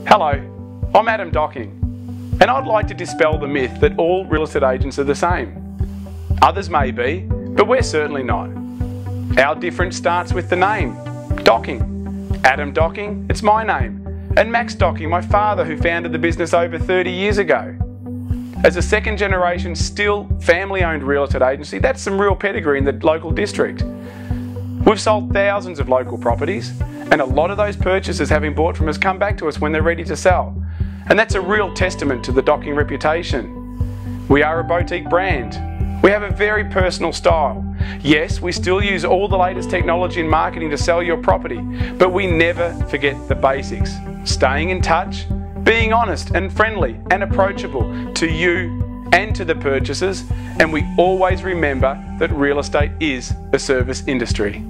Hello, I'm Adam Docking, and I'd like to dispel the myth that all real estate agents are the same. Others may be, but we're certainly not. Our difference starts with the name, Docking. Adam Docking, it's my name, and Max Docking, my father, who founded the business over 30 years ago. As a second generation, still family-owned real estate agency, that's some real pedigree in the local district. We've sold thousands of local properties, and a lot of those purchasers having bought from us come back to us when they're ready to sell. And that's a real testament to the Docking reputation. We are a boutique brand. We have a very personal style. Yes, we still use all the latest technology and marketing to sell your property, but we never forget the basics. Staying in touch, being honest and friendly and approachable to you and to the purchasers, and we always remember that real estate is a service industry.